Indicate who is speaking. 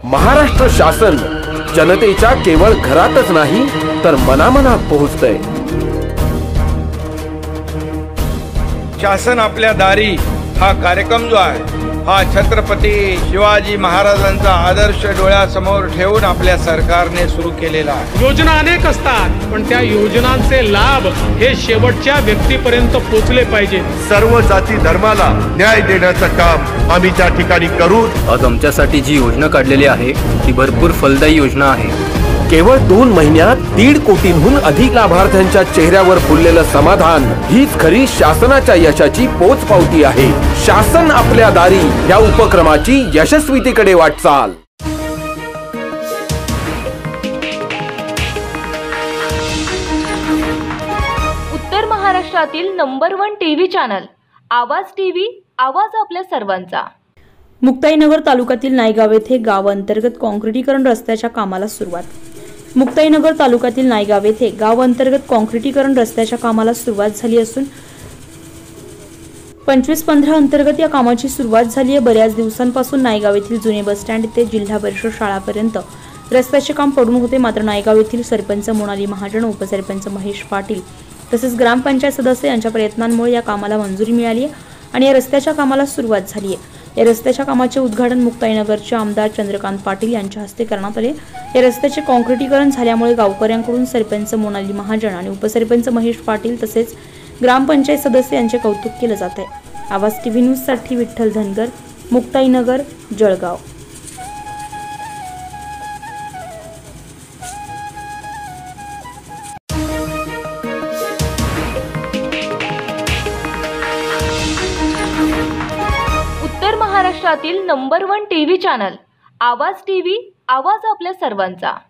Speaker 1: महाराष्ट्र शासन जनतेच्या केवळ घरातच नाही तर मनामनात पोहोचतंय।
Speaker 2: शासन आपल्या दारी हा कार्यक्रम जो आहे हा छत्रपती शिवाजी महाराजांचा आदर्श डोळ्यासमोर ठेवून आपल्या सरकारने सुरू केलेला आहे।
Speaker 3: योजना अनेक असतात पण त्या योजनांचे लाभ हे शेवटच्या व्यक्तीपर्यंत पोहोचले पाहिजे।
Speaker 4: सर्व जाती धर्माला न्याय देण्याचं काम आम्ही त्या ठिकाणी करू।
Speaker 5: आज आमच्यासाठी जी योजना काढलेली आहे ती भरपूर फलदायी योजना आहे।
Speaker 1: केवळ 2 महिन्यात 1.5 कोटींहून अधिक लाभार्थ्यांच्या चेहऱ्यावर फुललेलं समाधान हीच खरी शासनाच्या यशाची पोचपावती आहे। शासन आपल्या दारी या उपक्रमाची यशस्वीतेकडे वाटचाल।
Speaker 6: उत्तर महाराष्ट्रातील number 1 TV channel Awaaz TV, आवाज आपल्या सर्वांचा।
Speaker 7: मुक्ताईनगर तालुक्यातील नायगाव येथे गाव अंतर्गत काँक्रिटीकरण रस्त्याच्या कामाला सुरुवात। मुक्ताईनगर तालुक्यातील नायगाव येथे गाव अंतर्गत काँक्रिटीकरण रस्त्याच्या कामाला सुरुवात झाली असून 25-15 अंतर्गत या कामाची सुरुवात झाली आहे। बऱ्याच दिवसांपासून नायगाव येथील जुने बस स्टँड ते जिल्हा परिषद शाळापर्यंत रस्त्याचे काम पडून होते। मात्र नायगाव येथील सरपंच मोनाली महाजन, उपसरपंच महेश पाटील तसेच ग्रामपंचायत सदस्य यांच्या प्रयत्नांमुळे या कामाला मंजुरी मिळाली आहे आणि या रस्त्याच्या कामाला सुरुवात झाली आहे। या रस्त्याच्या कामाचे उद्घाटन मुक्ताईनगरचे आमदार चंद्रकांत पाटील यांच्या हस्ते करण्यात आले। या रस्त्याचे काँक्रिटीकरण झाल्यामुळे गावकऱ्यांकडून सरपंच मोनाली महाजन आणि उपसरपंच महेश पाटील तसेच ग्रामपंचायत सदस्य यांचे कौतुक केले जात आहे। आवाज टीव्ही न्यूज साठी विठ्ठल धनगर, मुक्ताईनगर, जळगाव।
Speaker 6: उत्तर महाराष्ट्रातील number 1 TV channel Awaaz TV, आवाज आपल्या सर्वांचा।